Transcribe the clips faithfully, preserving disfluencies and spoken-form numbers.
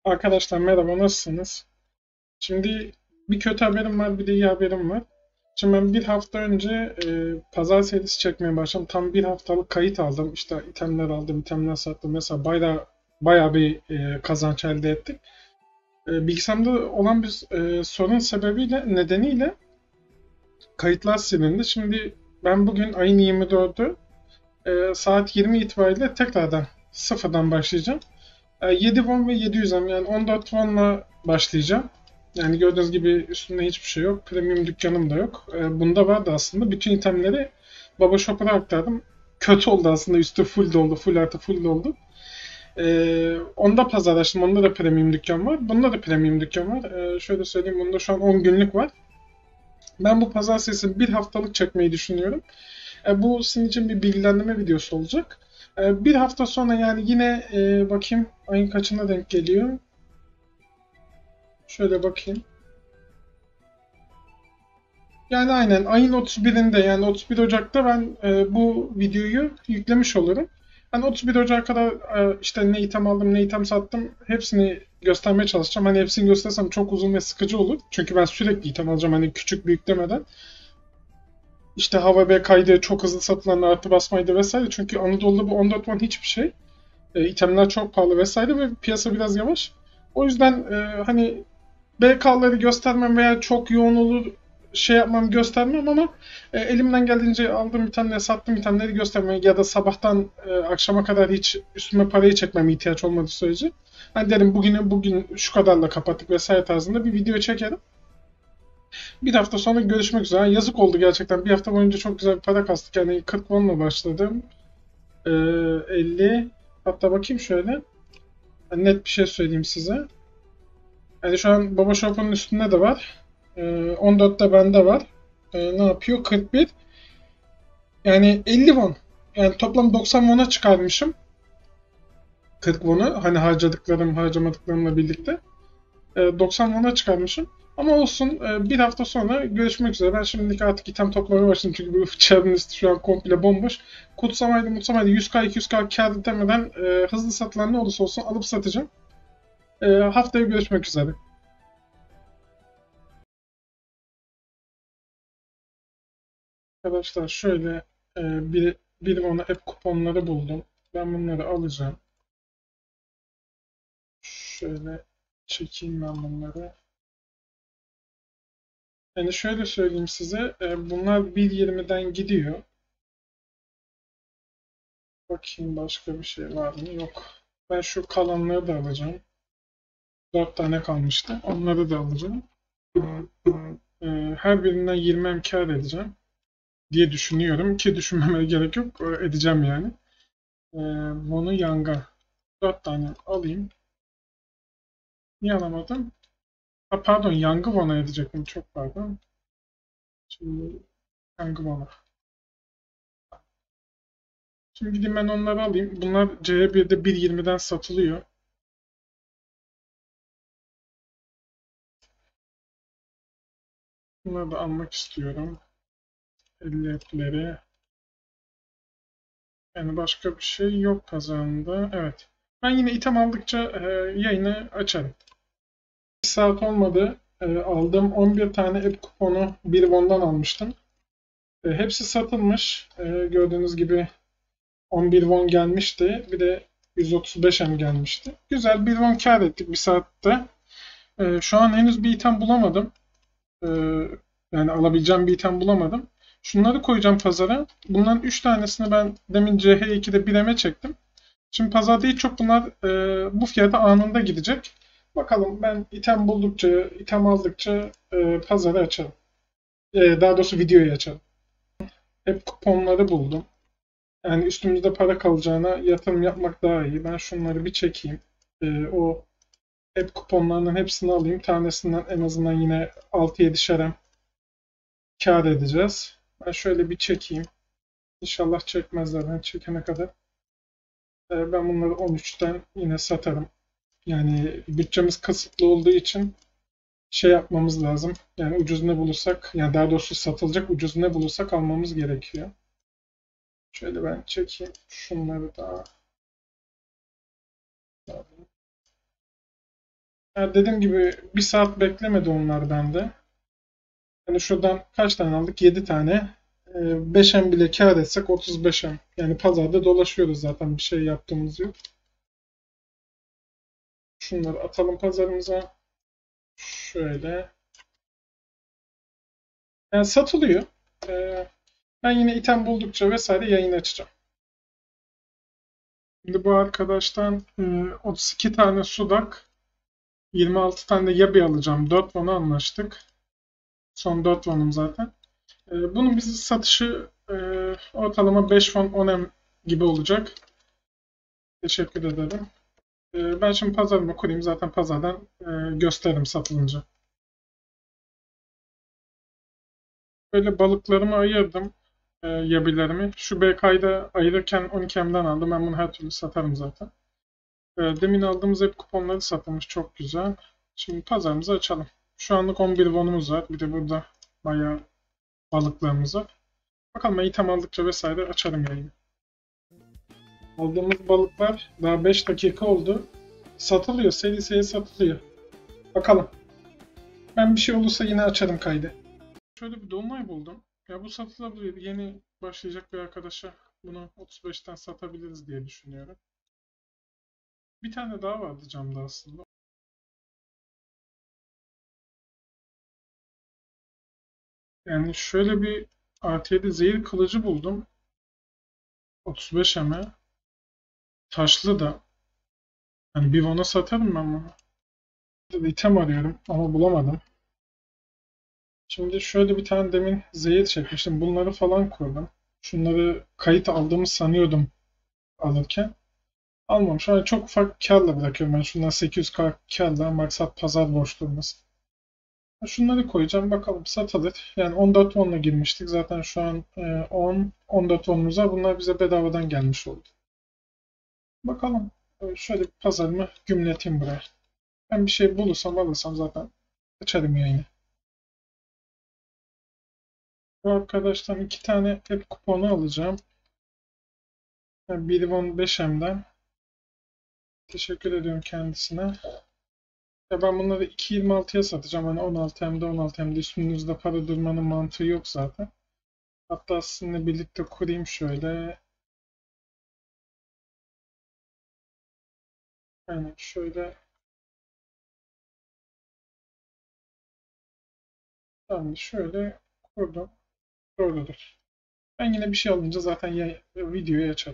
Arkadaşlar merhaba, nasılsınız? Şimdi bir kötü haberim var, bir de iyi haberim var. Şimdi ben bir hafta önce e, pazar serisi çekmeye başladım. Tam bir haftalık kayıt aldım. İşte itemler aldım, itemler sattım. Mesela bayağı, bayağı bir e, kazanç elde ettik. E, bilgisayarımda olan bir e, sorun sebebiyle, nedeniyle kayıtlar silindi. Şimdi ben bugün ayın yirmi dördü e, saat yirmi itibariyle tekrardan sıfırdan başlayacağım. E, yedi won ve yedi yüz M yani on dört won'la başlayacağım. Yani gördüğünüz gibi üstünde hiçbir şey yok. Premium dükkanım da yok. E, bunda vardı aslında. Bütün itemleri Baba Shop'a aktardım. Kötü oldu aslında. Üstü full doldu. Full artı full doldu. E, onda pazar açtım. Onda da premium dükkan var. Bunda da premium dükkan var. E, şöyle söyleyeyim. Bunda şu an on günlük var. Ben bu pazar sesini bir haftalık çekmeyi düşünüyorum. E, bu sizin için bir bilgilendirme videosu olacak. E, bir hafta sonra yani yine e, bakayım ayın kaçına denk geliyor. Şöyle bakayım. Yani aynen ayın otuz birinde yani otuz bir Ocak'ta ben e, bu videoyu yüklemiş olurum. Hani otuz bir Ocak'a kadar e, işte ne item aldım ne item sattım hepsini göstermeye çalışacağım. Hani hepsini göstersem çok uzun ve sıkıcı olur. Çünkü ben sürekli item alacağım hani küçük büyük demeden. İşte hava ve kaydı çok hızlı satılan artı basmaydı vesaire. Çünkü Anadolu'da bu on dört won hiçbir şey. E, itemler çok pahalı vesaire ve piyasa biraz yavaş. O yüzden e, hani B K'ları göstermem veya çok yoğun olur şey yapmam göstermem ama e, elimden geldiğince aldığım itemleri sattığım itemleri göstermeye ya da sabahtan e, akşama kadar hiç üstüme parayı çekmem ihtiyaç olmadığı sürece. Hani derim bugünü bugün şu kadarla kapattık vesaire tarzında bir video çekerim. Bir hafta sonra görüşmek üzere. Yazık oldu gerçekten. Bir hafta boyunca çok güzel bir para kastık. Yani kırk won'la başladım. Ee, elli. Hatta bakayım şöyle. Yani net bir şey söyleyeyim size. Yani şu an Baba Shop'un üstünde de var. Ee, on dörtte bende var. Ee, ne yapıyor? kırk bir. Yani elli won. Yani toplam doksan won'a çıkarmışım. kırk won'u. Hani harcadıklarım, harcamadıklarımla birlikte. Ee, doksan won'a çıkarmışım. Ama olsun e, bir hafta sonra görüşmek üzere. Ben şimdilik artık item toplamaya başladım. Çünkü bu çarın listi şu an komple bomboş. Kutsamaydı mutsamaydı yüz k iki yüz k kar demeden e, hızlı satılan ne olursa olsun alıp satacağım. E, haftaya görüşmek üzere. Arkadaşlar şöyle e, bir, bir ona app kuponları buldum. Ben bunları alacağım. Şöyle çekeyim ben bunları. Yani şöyle söyleyeyim size. E, bunlar bir yirmiden gidiyor. Bakayım başka bir şey var mı? Yok. Ben şu kalanları da alacağım. Dört tane kalmıştı. Onları da alacağım. E, her birinden yirmi em kar edeceğim diye düşünüyorum ki düşünmeme gerek yok. E, edeceğim yani. E, bunu yanga. Dört tane alayım. Niye alamadım? Ha, pardon, Yangı Vana edecektim. Çok pardon. Şimdi Yangı Vana. Şimdi gideyim ben onları alayım. Bunlar C bir'de bir yirmiden satılıyor. Bunları da almak istiyorum. elli etleri. Yani başka bir şey yok kazanında. Evet. Ben yine item aldıkça e, yayını açarım. Bir saat olmadı. E, aldığım on bir tane app kuponu bir won'dan almıştım. E, hepsi satılmış. E, gördüğünüz gibi on bir won gelmişti. Bir de yüz otuz beş em gelmişti. Güzel bir won kar ettik bir saatte. Ee, şu an henüz bir item bulamadım. Ee, yani alabileceğim bir item bulamadım. Şunları koyacağım pazara. Bunların üç tanesini ben demin C H iki'de bir eme çektim. Şimdi pazarda hiç çok bunlar e, bu fiyata anında gidecek. Bakalım ben item buldukça, item aldıkça e, pazarı açarım. E, daha doğrusu videoyu açarım. Hep kuponları buldum. Yani üstümüzde para kalacağına yatırım yapmak daha iyi. Ben şunları bir çekeyim. Ee, o app kuponlarının hepsini alayım. Tanesinden en azından yine altı yedi şerem kâr edeceğiz. Ben şöyle bir çekeyim. İnşallah çekmezler. Ben çekene kadar. Ee, ben bunları on üçten yine satarım. Yani bütçemiz kısıtlı olduğu için şey yapmamız lazım. Yani ucuz ne bulursak, yani daha doğrusu satılacak ucuz ne bulursak almamız gerekiyor. Şöyle ben çekeyim. Şunları da Yani dediğim gibi bir saat beklemedi onlar bende. Yani şuradan kaç tane aldık? yedi tane. Ee, beş em bile kâr etsek otuz beş em. Yani pazarda dolaşıyoruz zaten, bir şey yaptığımız yok. Şunları atalım pazarımıza. Şöyle. Yani satılıyor. Ee, ben yine item buldukça vesaire yayın açacağım. Şimdi bu arkadaştan e, otuz iki tane sudak, yirmi altı tane de yabi alacağım. dört won'a anlaştık. Son dört won'um zaten. E, bunun bizi satışı e, ortalama beş won on em gibi olacak. Teşekkür ederim. E, ben şimdi pazarımı kurayım. Zaten pazardan e, gösteririm satılınca. Böyle balıklarımı ayırdım. E, yabilerimi. Şu B K'yı ayırırken on iki emden aldım. Ben bunu her türlü satarım zaten. E, demin aldığımız hep kuponları satılmış. Çok güzel. Şimdi pazarımızı açalım. Şu anlık on bir won'umuz var. Bir de burada bayağı balıklarımız var. Bakalım item aldıkça vesaire açarım yayını. Aldığımız balıklar daha beş dakika oldu. Satılıyor. Seri seri satılıyor. Bakalım. Ben bir şey olursa yine açarım kaydı. Şöyle bir dolunay buldum. Ya bu satılabilir. Yeni başlayacak bir arkadaşa bunu otuz beşten satabiliriz diye düşünüyorum. Bir tane daha vardı camda aslında. Yani şöyle bir artı yedi zehir kılıcı buldum. otuz beş eme. Taşlı da. Hani bir ona satarım ben bunu. Bir item arıyorum ama bulamadım. Şimdi şöyle bir tane demin zehir çekmiştim. Bunları falan koydum. Şunları kayıt aldığımı sanıyordum alırken. Almamış. Yani çok ufak kârla bırakıyorum ben. Şundan sekiz yüz k kârla maksat pazar boş durmasın. Şunları koyacağım. Bakalım satılır. Yani on dört won'la girmiştik. Zaten şu an on on dört won'umuz var. Bunlar bize bedavadan gelmiş oldu. Bakalım. Şöyle bir pazarımı gümleteyim buraya. Ben bir şey bulursam alırsam zaten açarım yayını. Bu arkadaştan iki tane hep kuponu alacağım. Yani bir won beş emden. Teşekkür ediyorum kendisine. Ya ben bunları iki yirmi altıya satacağım. Hani on altı emde on altı emde üstünüzde para durmanın mantığı yok zaten. Hatta sizinle birlikte kurayım şöyle. Yani şöyle. Tamam, şöyle kurdum. Böyledir. Ben yine bir şey alınca zaten ya, videoyu açarım.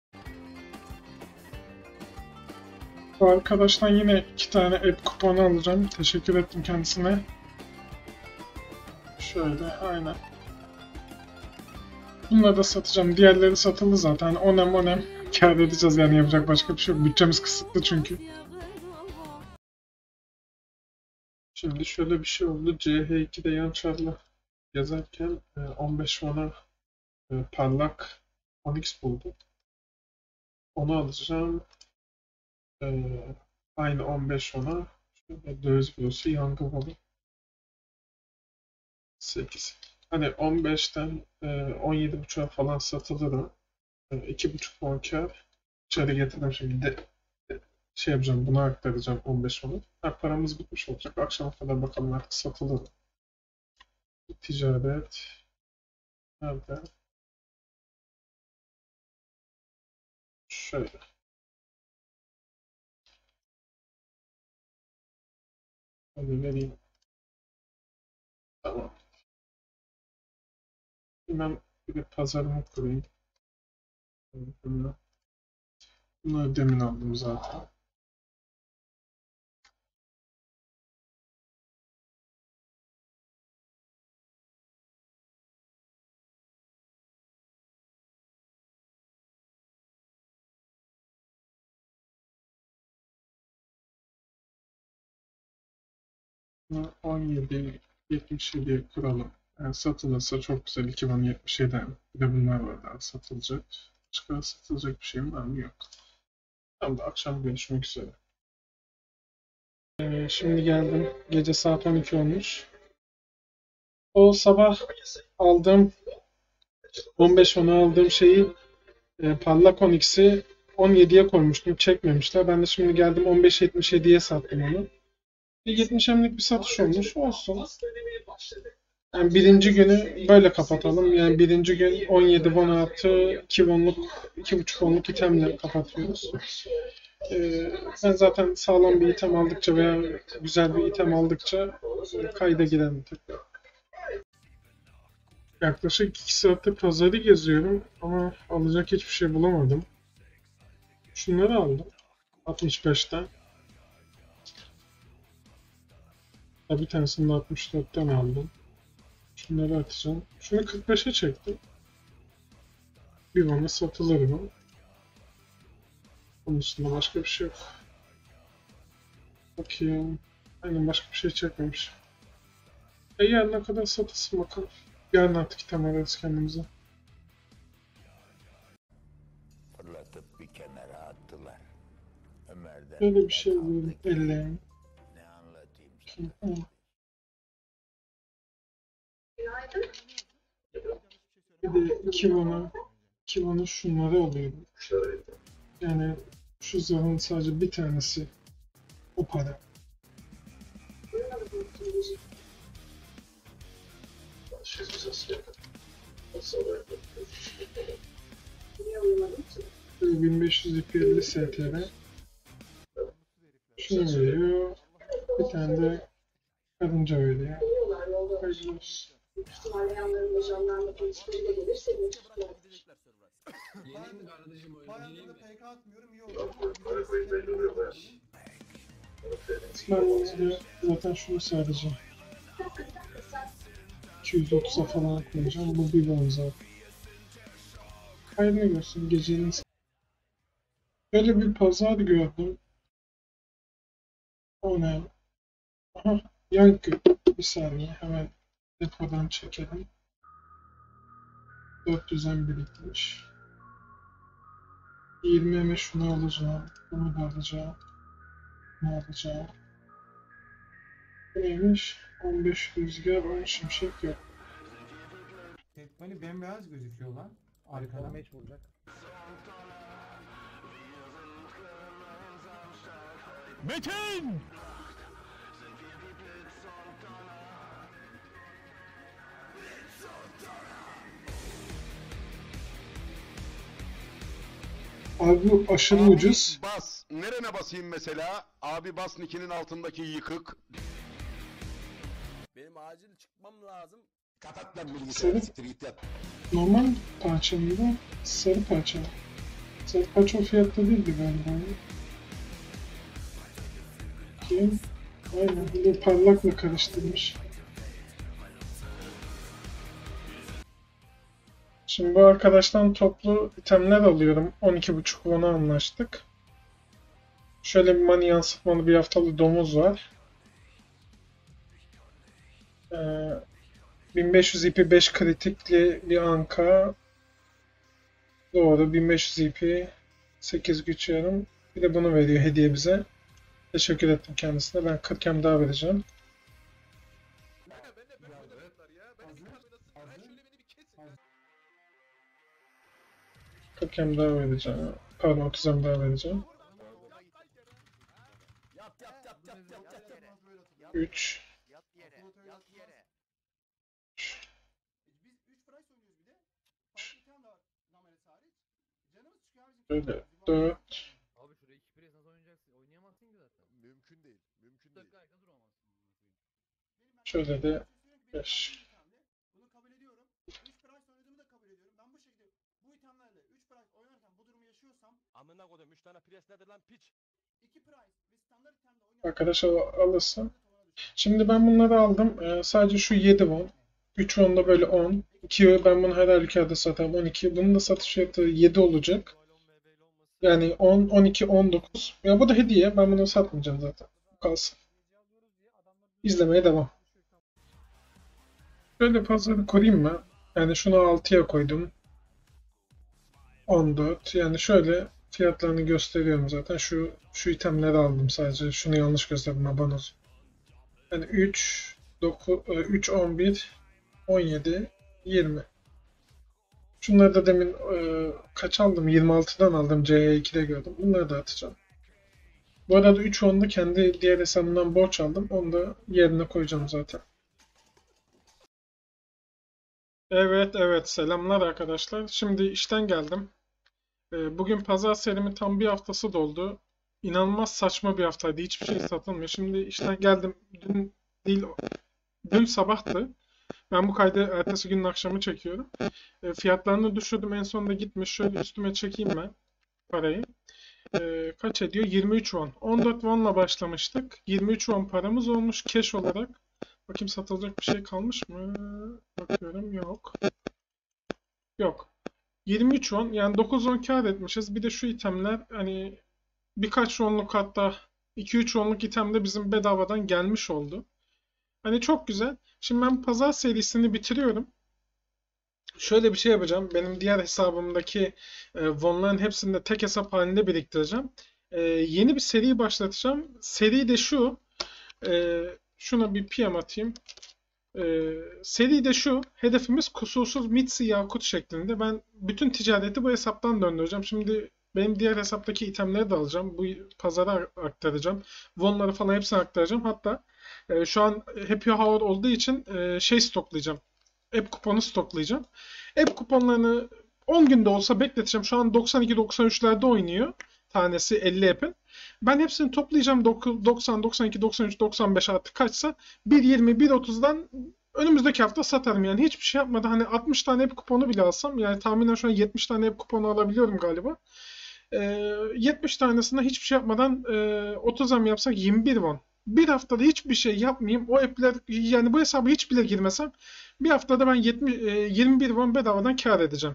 Bu arkadaştan yine iki tane app kuponu alacağım. Teşekkür ettim kendisine. Şöyle aynen. Bunları da satacağım. Diğerleri satıldı zaten. Onem onem kâr edeceğiz yani, yapacak başka bir şey yok. Bütçemiz kısıtlı çünkü. Şimdi şöyle bir şey oldu. C H iki'de yan çarla yazarken on beş won'a parlak Onyx buldum. Onu alacağım. Ee, aynı on beş won'a şöyle döviz bürosu yangın balı sekiz. Hani on beşten on yedi buçuğa falan satılır o. iki buçuk won kâr. İçeri getirdim şimdi de, de şey yapacağım, bunu aktaracağım on beş won'u. Ha, paramız bitmiş olacak. Akşama kadar bakalım artık satılır. Ticaret. Nerede? Şöyle. Hadi vereyim. Tamam. Hemen bir de pazarımı kurayım. Bunları, bunları demin aldım zaten. Bunu on yedi yetmiş yediye kuralım. Yani satılırsa çok güzel. iki bin yetmiş yediden. Bir de bunlar var daha satılacak. Başka satılacak bir şeyim var mı? Yok. Tam da akşam görüşmek üzere. Ee, şimdi geldim. Gece saat on iki olmuş. O sabah aldığım on beş ona aldığım şeyi e, parlak Onyx'i on yediye koymuştum. Çekmemişler. Ben de şimdi geldim on beş yetmiş yediye sattım onu. yetmiş emlik bir satış olmuş. Olsun. Yani birinci günü böyle kapatalım. Yani birinci gün on yedi won artı iki wonluk, iki buçuk wonluk itemle kapatıyoruz. Ee, ben zaten sağlam bir item aldıkça veya güzel bir item aldıkça kayda girerim tekrar. Yaklaşık iki saatte pazarı geziyorum ama alacak hiçbir şey bulamadım. Şunları aldım. altmış beşten. Bir tanesini de altmış dörtten aldım. Şunları atacağım. Şunu kırk beşe çektim. Bir bana satılır bu. Onun üstünde başka bir şey yok. Bakayım. Aynen başka bir şey çekmemiş. E yarın ne kadar satılsın bakalım. Yarın artık item ararız kendimize. Fırlatıp bir kenara attılar. Ömer'den Böyle bir şey kaldı buldum. ki, ellerim. ne anlatayım Bakayım. sana? Hı. Bir de iki bana, iki bana şunları alıyorum. Yani şu zarın sadece bir tanesi o para. bin beş yüz elli S T R. Şunu veriyor. Bir tane de karınca veriyor. Hayırlı olsun. İhtimalleyenlerin jandarma polisleri gelir seni tutuklar. Yeneyim mi kardeşim oyunu? Yeneyim Bayağıdır mi? P K atmıyorum, iyi oldu. Ben zaten şunu sadece iki yüz otuza falan koyacağım. Bu bir bon zaten. Hayırlı görsün gecenin. Böyle bir pazar gördüm. O ne? Aha, yankı. Bir saniye hemen depodan çekelim. dört yüzden birikmiş. yirmi şunu alacağım. Bunu da alacağım. Bunu alacağım. Bu neymiş? on beş rüzgar, on şimşek yok. Tekmali bembeyaz gözüküyor lan. Arkadan. Meç vuracak. Metin! Abi bu aşırı Abi ucuz. bas. Nerene basayım mesela? Abi bas Nick'inin altındaki yıkık. Benim acil çıkmam lazım. Kapat lan bilgisayarı, Sarı. siktir git yat. Normal parça mıydı? Sarı parça. Sarı parça o fiyatta değildi galiba. Kim? Aynen. Bu parlakla karıştırmış. Şimdi bu arkadaştan toplu itemler alıyorum. on iki buçuk won'a anlaştık. Şöyle bir money yansıtmalı bir haftalı domuz var. Ee, bin beş yüz ipi beş kritikli bir anka. Doğru. bin beş yüz ipi sekiz güç yarım. Bir de bunu veriyor hediye bize. Teşekkür ettim kendisine. Ben kırk em daha vereceğim. kırk em daha vereceğim. Pardon otuz em daha vereceğim. Yat yat yat yat yat yat yat. üç. Yat yere. Yat yere. Biz üç price oynuyoruz bir de. Farklı bir tane daha Nameres hariç. Canımız çıkıyor abicim. Böyle dört. Abi şuraya iki pres nasıl oynayacaksın? Oynayamazsın ki zaten. Mümkün değil. Mümkün Bir değil. dakika ayakta duramazsın. Şöyle de beş. Bunu kabul ediyorum. üç price oynadığımı da kabul ediyorum. Ben bu şekilde bu itemlerle üç price oynarken bu durumu yaşıyorsam Amına koydum üç tane pres nedir lan piç? iki price ve standart itemle oynarken Arkadaş al- alırsa. Şimdi ben bunları aldım. Ee, sadece şu yedi won. üç won da böyle on. iki ben bunu her halükarda satarım. on iki. Bunun da satış fiyatı yedi olacak. Yani on, on iki, on dokuz. Ya bu da hediye. Ben bunu satmayacağım zaten. Kalsın. İzlemeye devam. Şöyle pazarı koyayım mı? Yani şunu altıya koydum. on dört. Yani şöyle fiyatlarını gösteriyorum zaten. Şu şu itemleri aldım sadece. Şunu yanlış gösterdim abanoz. Yani üç, dokuz, üç, on bir, on yedi, yirmi. Şunları da demin e, kaç aldım? yirmi altıdan aldım. C E iki'de gördüm. Bunları da atacağım. Bu arada üç won'da kendi diğer hesabımdan borç aldım. Onu da yerine koyacağım zaten. Evet evet, selamlar arkadaşlar. Şimdi işten geldim. Ee, Bugün pazar serimin tam bir haftası doldu. İnanılmaz saçma bir haftaydı. Hiçbir şey satılmıyor. Şimdi işten geldim. Dün değil, dün sabahtı. Ben bu kaydı ertesi günün akşamı çekiyorum. E, fiyatlarını düşürdüm. En sonunda gitmiş. Şöyle üstüme çekeyim ben parayı. E, kaç ediyor? yirmi üç won. on dört won'la başlamıştık. yirmi üç won paramız olmuş cash olarak. Bakayım satılacak bir şey kalmış mı? Bakıyorum, yok. Yok. yirmi üç won, yani dokuz won kar etmişiz. Bir de şu itemler, hani birkaç wonluk, hatta iki üç wonluk item de bizim bedavadan gelmiş oldu. Hani çok güzel. Şimdi ben pazar serisini bitiriyorum. Şöyle bir şey yapacağım. Benim diğer hesabımdaki e, wonların hepsini de tek hesap halinde biriktireceğim. E, yeni bir seri başlatacağım. Seri de şu. E, şuna bir P M atayım. E, seri de şu. Hedefimiz kusursuz Mitsi Yakut şeklinde. Ben bütün ticareti bu hesaptan döndüreceğim. Şimdi benim diğer hesaptaki itemleri de alacağım. Bu pazara aktaracağım. Wonları falan hepsini aktaracağım. Hatta e, şu an Happy Hour olduğu için e, şey stoklayacağım. App kuponu stoklayacağım. App kuponlarını on günde olsa bekleteceğim. Şu an doksan iki doksan üçlerde oynuyor. Tanesi elli app'in. Ben hepsini toplayacağım. doksan, doksan iki, doksan üç, doksan beş artık kaçsa. bir yirmi, bir otuzdan önümüzdeki hafta satarım yani. Hiçbir şey yapmadan, hani altmış tane app kuponu bile alsam, yani tahminen şu an yetmiş tane app kuponu alabiliyorum galiba. Ee, yetmiş tanesinde hiçbir şey yapmadan e, otuz am yapsak yirmi bir won. Bir haftada hiçbir şey yapmayayım. O app'ler, yani bu hesaba hiç bile girmesem bir haftada ben yetmiş, e, yirmi bir won bedavadan kar edeceğim.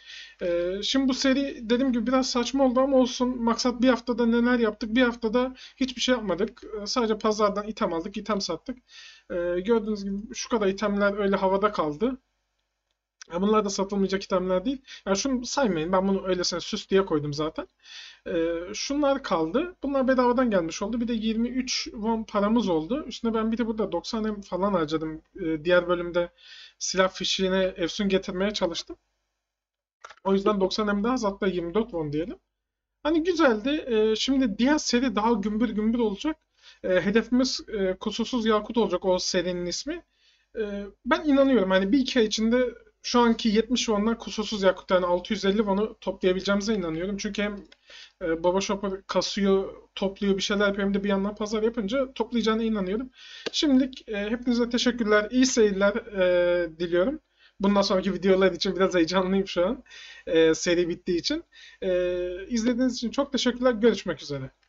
E, şimdi bu seri dediğim gibi biraz saçma oldu ama olsun. Maksat bir haftada neler yaptık? Bir haftada hiçbir şey yapmadık. E, sadece pazardan item aldık, item sattık. E, gördüğünüz gibi şu kadar itemler öyle havada kaldı. Ya bunlar da satılmayacak itemler değil. Yani şunu saymayın. Ben bunu öylesine süs diye koydum zaten. Ee, şunlar kaldı. Bunlar bedavadan gelmiş oldu. Bir de yirmi üç won paramız oldu. Üstüne ben bir de burada doksan em falan harcadım. Ee, diğer bölümde silah fişiğine efsun getirmeye çalıştım. O yüzden doksan em daha az, hatta yirmi dört won diyelim. Hani güzeldi. Ee, şimdi diğer seri daha gümbür gümbür olacak. Ee, hedefimiz e, kusursuz yakut olacak, o serinin ismi. Ee, ben inanıyorum hani bir iki ay içinde şu anki yetmiş won'dan kusursuz yakut, yani altı yüz elli won'u toplayabileceğimize inanıyorum. Çünkü hem e, Baba Shopper kasıyor, topluyor, bir şeyler yapıyor, hem de bir yandan pazar yapınca toplayacağına inanıyorum. Şimdilik e, hepinize teşekkürler, iyi seyirler e, diliyorum. Bundan sonraki videolar için biraz heyecanlıyım şu an. E, seri bittiği için. E, izlediğiniz için çok teşekkürler. Görüşmek üzere.